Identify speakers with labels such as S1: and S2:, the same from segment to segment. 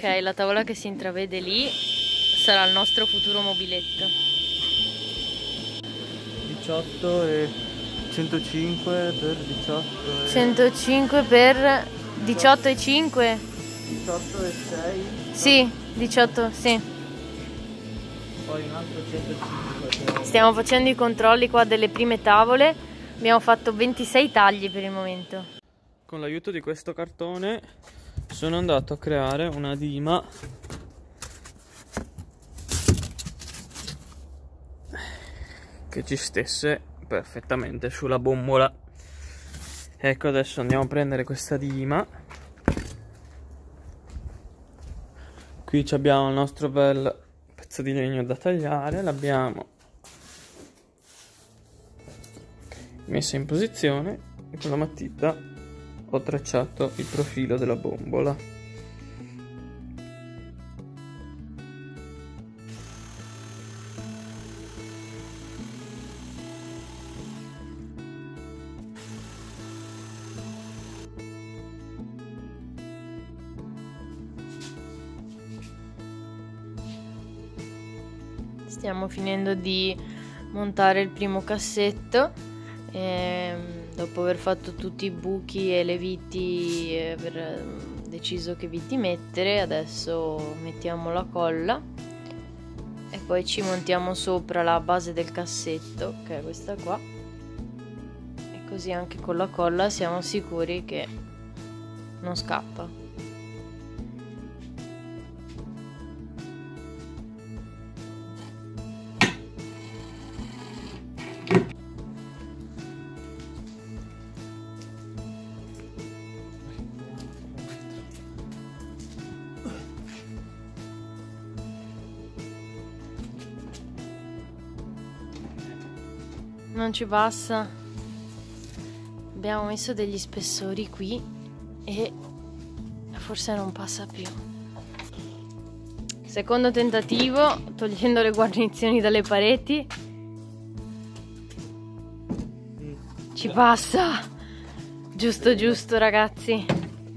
S1: Ok, la tavola che si intravede lì sarà il nostro futuro mobiletto.
S2: 18 e 105 per 18 e...
S1: 105 per 18 e 5?
S2: 18 e 6?
S1: Sì, 18, sì.
S2: Poi un altro 105 per...
S1: Stiamo facendo i controlli qua delle prime tavole. Abbiamo fatto 26 tagli per il momento.
S2: Con l'aiuto di questo cartone sono andato a creare una dima che ci stesse perfettamente sulla bombola. Ecco, adesso andiamo a prendere questa dima. Qui abbiamo il nostro bel pezzo di legno da tagliare, l'abbiamo messa in posizione e con la matita ho tracciato il profilo della bombola.
S1: Stiamo finendo di montare il primo cassetto e dopo aver fatto tutti i buchi e le viti e aver deciso che viti mettere, adesso mettiamo la colla e poi ci montiamo sopra la base del cassetto, che è questa qua, e così anche con la colla siamo sicuri che non scappa. Non ci passa. Abbiamo messo degli spessori qui e forse non passa più. Secondo tentativo, togliendo le guarnizioni dalle pareti. Ci passa. Giusto, giusto, ragazzi.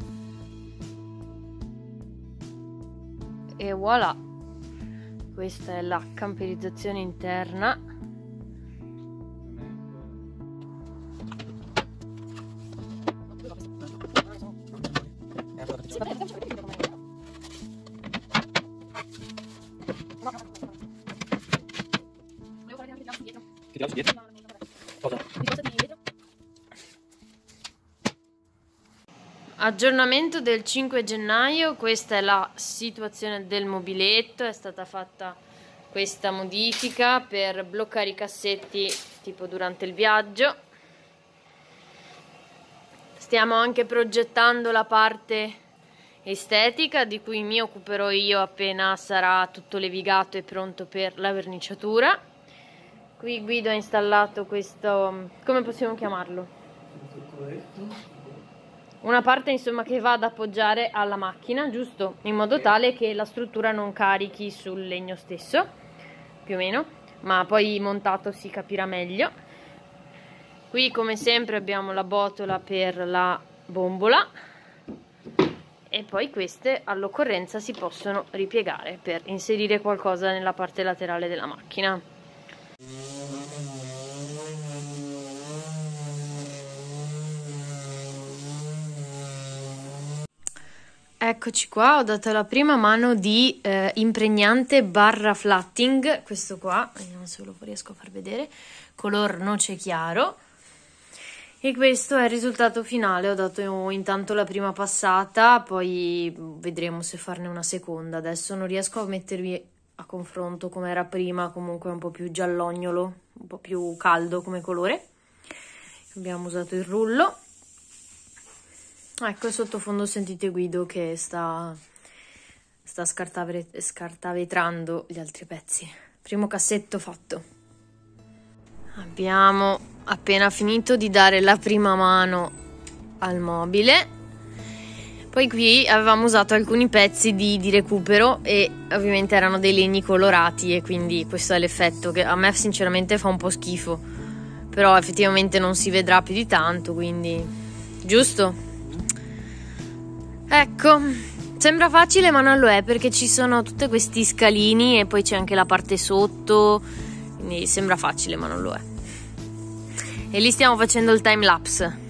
S1: E voilà. Questa è la camperizzazione interna. Aggiornamento del 5 gennaio, questa è la situazione del mobiletto, è stata fatta questa modifica per bloccare i cassetti tipo durante il viaggio. Stiamo anche progettando la parte estetica di cui mi occuperò io appena sarà tutto levigato e pronto per la verniciatura. Qui Guido ha installato questo, come possiamo chiamarlo? Una parte insomma che va ad appoggiare alla macchina, giusto? In modo tale che la struttura non carichi sul legno stesso, più o meno, ma poi montato si capirà meglio. Qui come sempre abbiamo la botola per la bombola e poi queste all'occorrenza si possono ripiegare per inserire qualcosa nella parte laterale della macchina. Eccoci qua, ho dato la prima mano di impregnante barra flatting, questo qua, vediamo se lo riesco a far vedere, color noce chiaro. E questo è il risultato finale. Ho dato intanto la prima passata, poi vedremo se farne una seconda. Adesso non riesco a mettervi a confronto come era prima, comunque è un po' più giallognolo, un po' più caldo come colore. Abbiamo usato il rullo. Ecco, sottofondo sentite Guido che sta scartavetrando gli altri pezzi. Primo cassetto fatto. Abbiamo appena finito di dare la prima mano al mobile. Poi qui avevamo usato alcuni pezzi di recupero e ovviamente erano dei legni colorati e quindi questo è l'effetto che a me sinceramente fa un po' schifo, però effettivamente non si vedrà più di tanto, quindi giusto? Ecco, Sembra facile ma non lo è, perché ci sono tutti questi scalini e poi c'è anche la parte sotto, quindi sembra facile ma non lo è. E lì stiamo facendo il time lapse.